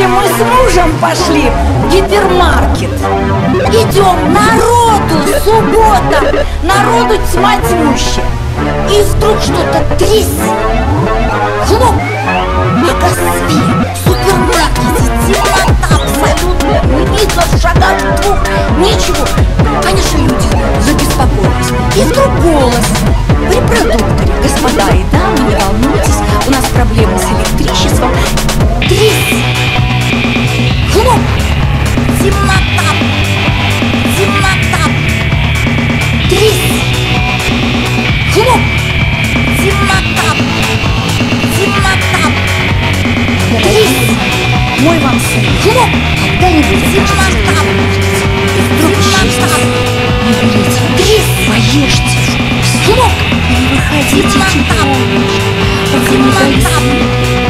Сегодня мы с мужем пошли в гипермаркет. Идем, народу, суббота, народу тьма тьмущая. И вдруг что-то трясь, хлоп, ага, свет, в супермаркете, темнота абсолютно, не видно в шагах двух, ничего. Конечно, люди забеспокоились. И вдруг голос при продукторе: господа и дамы, не волнуйтесь, у нас проблемы с электричеством. Трясь, хлоп, темнота, темнота, трясь, хлоп, темнота, темнота, трясь. Мой вам сын, хлоп, когда-нибудь темнота, вдруг темнота, не берите, трясь, поешьте, хлоп, не выходите, темнота, темнота.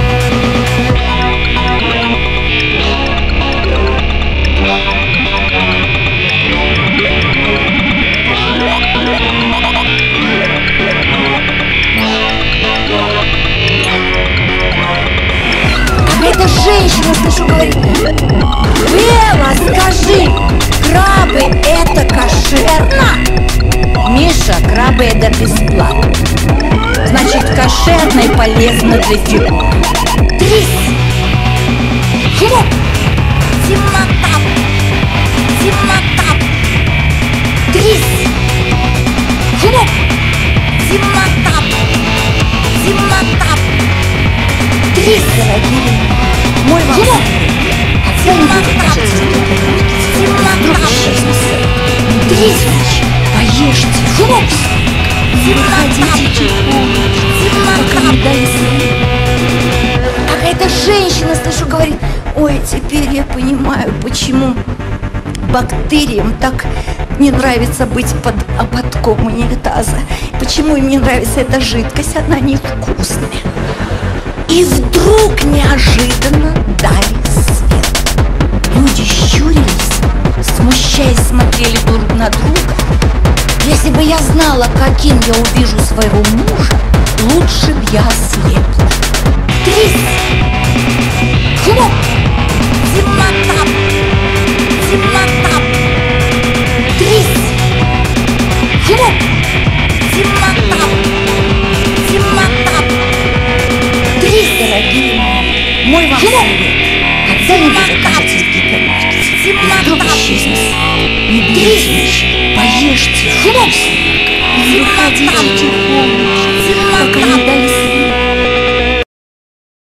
Эта женщина, слышу, говорит: Ева, скажи, крабы это кошерно? Миша, крабы это бесплатно. Значит, кошерно и полезно для фигуры. Трясь, хлоп, темнота, темнота, трясь, хлоп, темнота, темнота, трясь, дорогие. Мой вам сын, темнота, темнота, трясь, поешьте, хлоп, темнота, темнота. Какая-то женщина, слышу, говорит: ой, теперь я понимаю, почему бактериям так не нравится быть под ободком унитаза, почему им не нравится эта жидкость, она невкусная. И вдруг неожиданно дали свет. Люди щурились, смущаясь, смотрели друг на друга. Если бы я знала, каким я увижу своего мужа, лучше б я ослепла. Трясь, хлоп, темнота, темнота, трясь, хлоп, темнота, темнота, трясь, дорогие мои. Мой вам совет: когда-нибудь окажетесь в гипермаркете, вдруг исчезнет, не берите ничего, поешьте, хлоп, не выходите тихонечко,